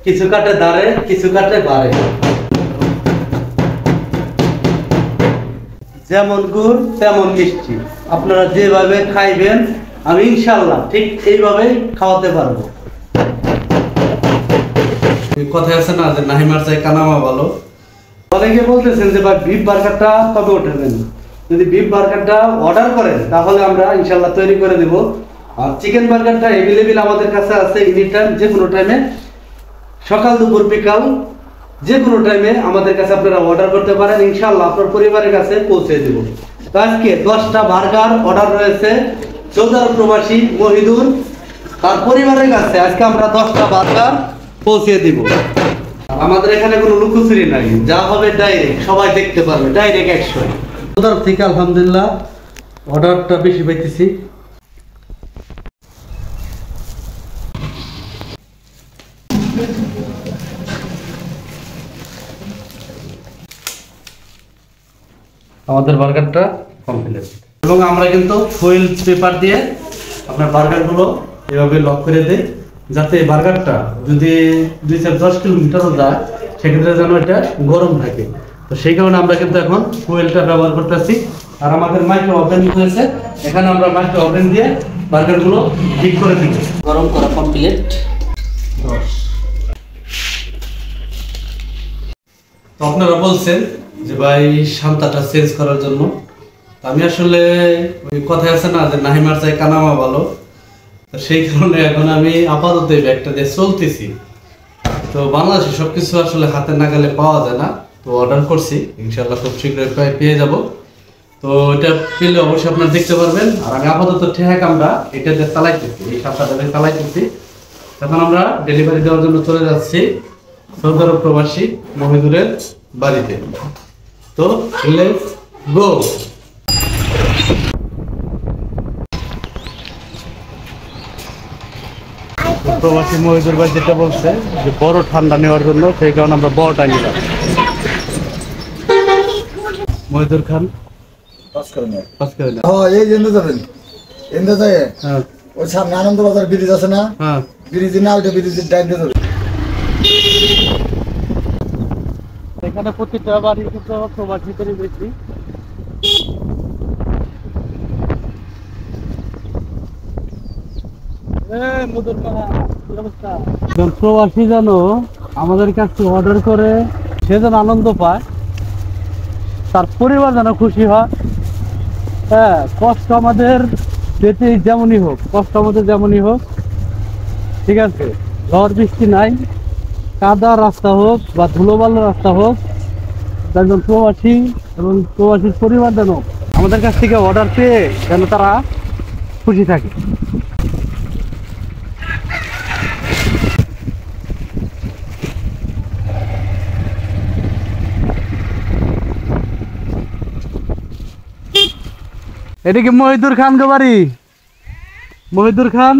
কিছু কাটে দাঁড়ে, কিছু কাটে বাড়ে। যেমন গুড় তেমন মিষ্টি, আপনারা যেভাবে খাইবেন আমি ইনশাআল্লাহ ঠিক এইভাবেই খাওয়াতে পারবো। কথা আছে না যে নাহিমার চাই কানামা ভালো। অনেকে বলতেছেন যে ভাই বিফ বার্গারটা কবে উঠাবেন। যদি বিফ বার্গারটা অর্ডার করেন তাহলে আমরা ইনশাআল্লাহ তৈরি করে দেব। আর চিকেন বার্গারটা অ্যাভেলেবেল আমাদের কাছে আছে এনি টাইম, যে কোনো টাইমে, সকাল দুপুর বিকাল যে কোনো টাইমে আমাদের কাছে আপনারা অর্ডার করতে পারেন, ইনশাআল্লাহ আপনার পরিবারের কাছে পৌঁছে দেব। তো আজকে 10টা বার্গার অর্ডার রয়েছে সৌদি আরব প্রবাসী মহিদুর তার পরিবারের কাছে। আজকে আমরা 10টা বার্গার পৌঁছে দিব। আমাদের এখানে কোনো লুকোচুরি নাই, যা হবে ডাইরেক্ট সবাই দেখতে পারবে, ডাইরেক্ট 100। সৌদি থেকে আলহামদুলিল্লাহ অর্ডারটা বেশি পাইতেছি। আমাদের বার্গারটা কমপ্লিট এবং আমরা কিন্তু ফয়েল পেপার দিয়ে আপনার বার্গারগুলো এভাবে লক করে দেই, যাতে বার্গারটা যদি 2-10 কিলোমিটারও যায় সেক্ষেত্রে যেন এটা গরম থাকে। তো সেই কারণে আমরা কিন্তু এখন ফয়েলটা ব্যবহার করতেছি। আর আমাদের মাইক্রো ওভেন রয়েছে, এখানে আমরা মাইক্রো ওভেন দিয়ে বার্গারগুলো ঠিক করে দিব। গরম করা কমপ্লিট। তো আপনারা বলছেন যে ভাই শান্তাটা চেঞ্জ করার জন্য, আমি আসলে ওই কথায় আছে না যে নাহিমার চাই কানামা ভালো, তো সেই কারণে এখন আমি আপাতত এই ব্যাগটা দিয়ে চলতেছি। তো বাংলাদেশে সবকিছু আসলে হাতের নাগালে পাওয়া যায় না, তো অর্ডার করছি, ইনশাআল্লাহ খুব শীঘ্রই পেয়ে যাব। তো এটা পেলে অবশ্যই আপনারা দেখতে পারবেন। আর আমি আপাতত ঠেহাক আমরা এটা দিয়ে চালাইতেছি, এই শান্তাটা দিয়ে চালাইতেছি। এখন আমরা ডেলিভারি দেওয়ার জন্য চলে যাচ্ছি সৌদি আরব প্রবাসী মহিদুরের বাড়িতে। তো লেটস গো। প্রবাসী মহিদুর ভাই যেটা বলছে যে বড় ঠান্ডা নেওয়ার জন্য, সেই কারণে আমরা বড়টা নিলাম। মহিদুর খান এই যে যাবেন এনতে যায়, হ্যাঁ ওই সামনে আনন্দ বাজার ব্রিজ আছে না, হ্যাঁ ব্রিজ না, ওইটা ব্রিজের ডাইনে যাবে। এখানে প্রতিটা বাড়ি কিন্তু প্রবাসী করে বেশি। প্রবাসী যেন আমাদের কাছে অর্ডার করে সে যেন আনন্দ পায়, তার পরিবার যেন খুশি হয়। হ্যাঁ, কষ্ট আমাদের যেতে যেমনই হোক, কষ্ট আমাদের যেমনই হোক, ঠিক আছে, ঝড় বৃষ্টি নাই, কাদা রাস্তা হোক বা ধুলোবালো রাস্তা হোক, একজন প্রবাসী এবং প্রবাসীর পরিবার যেন আমাদের কাছ থেকে অর্ডার পেয়ে যেন তারা খুশি থাকে। এটা কি মহিদুর খান গো বাড়ি? মহিদুর খান,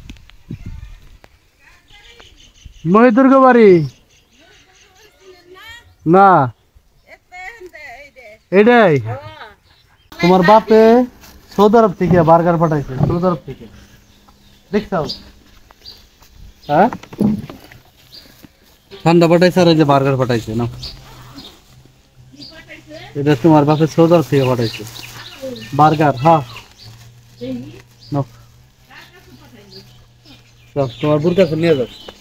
মহিদুর গো বাড়ি না, এটাই তোমার বাপে সৌদি আরব থেকে বার্গার পাঠাইছে, সৌদি আরব থেকে দেখছাও? হ্যাঁ, ঠান্ডা পাঠাইছে আর এই যে বার্গার পাঠাইছে না, এটা তোমার বাপে সৌদি আরব থেকে পাঠাইছে বার্গার। হ্যাঁ, তোমার বুর কাছে নিয়ে যাও।